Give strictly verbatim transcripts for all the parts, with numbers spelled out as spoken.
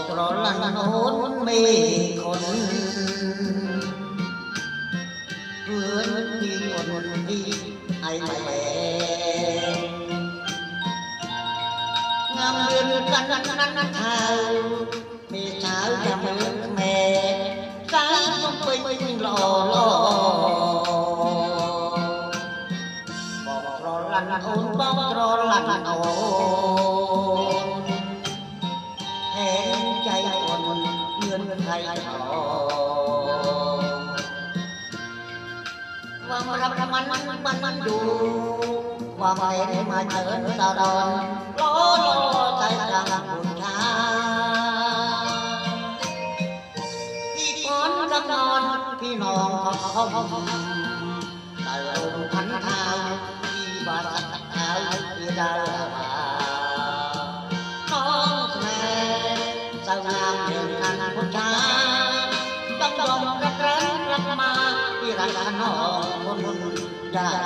เพราะลันโน้นมีคนเพื่อนมีคนที่ไอ้แม่งามเรือนกันนั้นนั้นเท้ามีเช้าจะเหมือนแม่สาวต้องไปวิ่งหล่อหล่อบอกรอลันโอนบอกรอลันโอนเห็นใจคนเหมือนใครหอว่ามันมันมันมันมันอยู่ว่าไม่ได้มาเชิญตาดอนรอรอใจดังบุญชาพี่พรกำนอนพี่น้องเขาเขาแต่ลมพันเท้าพี่บาดเท้าพี่ดาวมาน้องแม่สาวงามเดินทางบุญชาต้องยอมรับรักรับมาพี่รักน้องคนยา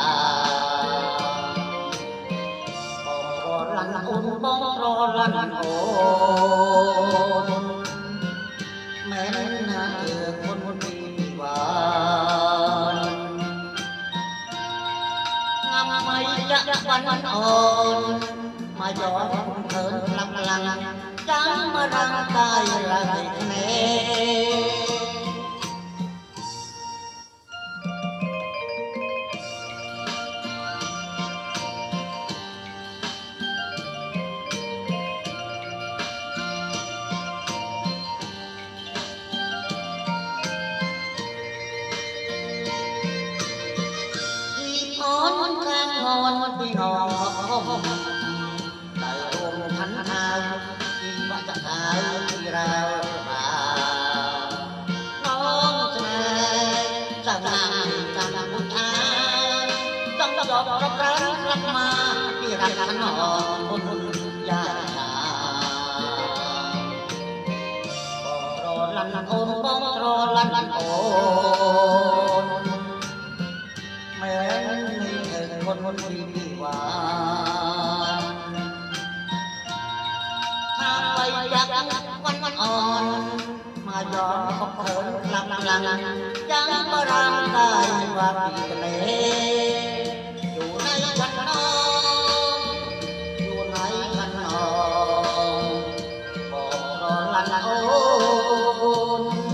ลันโอนบองรอลันโอนแม้นานเจอคนดีหวานงามไม่จะวันอ่อนมาย้อนเถินลำลังจังมารังกายละเนพี่น้องแต่รวมพันธาที่วัดขาวที่เรามาน้องแม่สาวงามสาวบุญชาต้องยอมรับรักรับมาพี่รักน้องคนยาชาบอกรอลันโอนบอกรอลันโอนแม้ไม่เคยคนคนดีหวานทางไปจากวันวันอ่อนมาย้อนพบเถินลำลังยังมาร่างกายว่าปีกเลอยู่ในขันน้องอยู่ในขันน้องบอกรอลันโอน